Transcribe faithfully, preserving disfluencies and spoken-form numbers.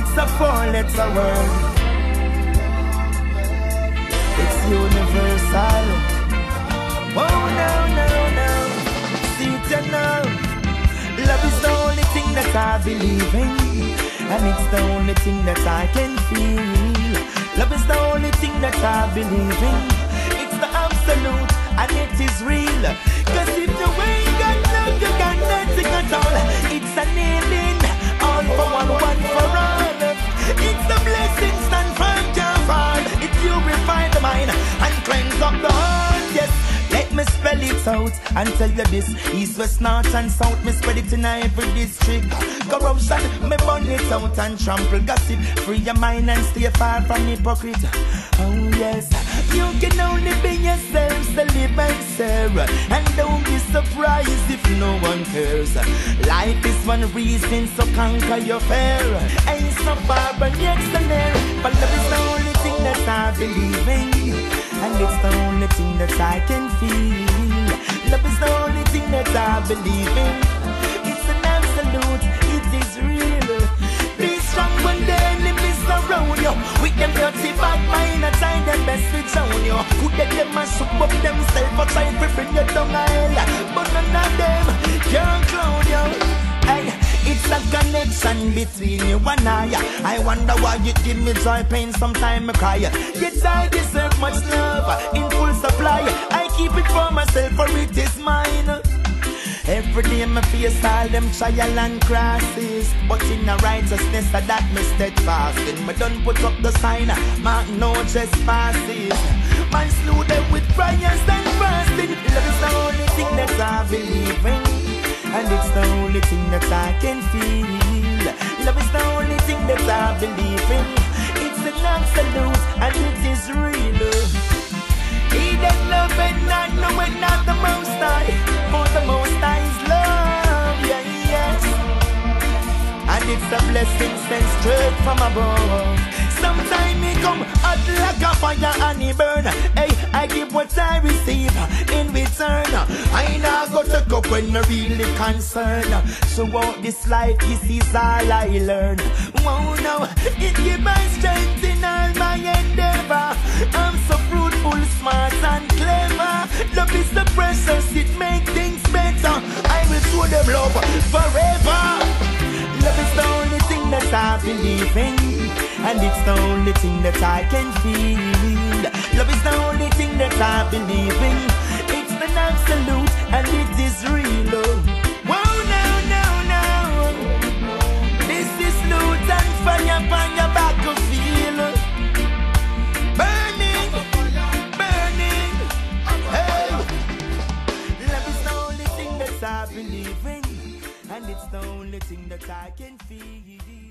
It's a four-letter word. It's universal. Oh no, no, no. See it now. Love is the only thing that I believe in, and it's the only thing that I can feel. Love is the only thing that I believe in. It's the absolute, and it is real. Cause if you ain't got love, you got nothing at all. It's a kneeling, all for one, one for all. It's the blessing stand firm, can't fall. It purifies the mind and cleanse up the heart. Yes, let me spell it out and tell you this. East, west, north and south, me spread it in every district. Corruption, me burn it out and trample gossip. Free your mind and stay far from hypocrite. Oh yes, you can only be yourself, so live and serve. And don't be surprised if no one cares. Life is one reason, so conquer your fear. Ain't so far but yet so near. But love is the only thing that I believe in, and it's the only thing that I can feel. Love is the only thing that I believe in. It's an absolute, it is real. Be strong when the enemies around you. With them dirty bad mind, I try their best to drown you. Could let them and shook up themselves, but try to bring you down a hell. But none of them can clown you. Hey, it's a connection between you and I. I wonder why you give me joy, pain, sometimes I cry. Yet I deserve much love in full supply. I keep it for myself, for it is mine. Every day I face all them trial and crosses, but in the righteousness of that me steadfasting. Me done put up the sign, mark no trespasses. Man slew them with prayers and fasting. Love is the only thing that I believe in, and it's the only thing that I can feel. Love is the only thing that I believe in. It's an absolute, and it is real. He that love and not know it not the most high, for the most high is love, yeah, yes. And it's a blessing sent straight from above. Sometimes he come hot like a fire and he burn. Hey, I give what I receive in return. I now go to up when I'm really concerned. So out this life, this is all I learn. Wow, now, it gives my strength in all my endeavor. I'm so fruitful, smart and clever. Love is the precious, it makes things better. I will show them love forever. Love is the only thing that I believe in, and it's the only thing that I can feel. Love is the only thing that I believe in. It's an absolute, and it is real. Whoa, no, no, no. This is Lutan Fyah-Love on your back of feel. Burning, burning. Hey. Love is the only thing that I believe in, and it's the only thing that I can feel.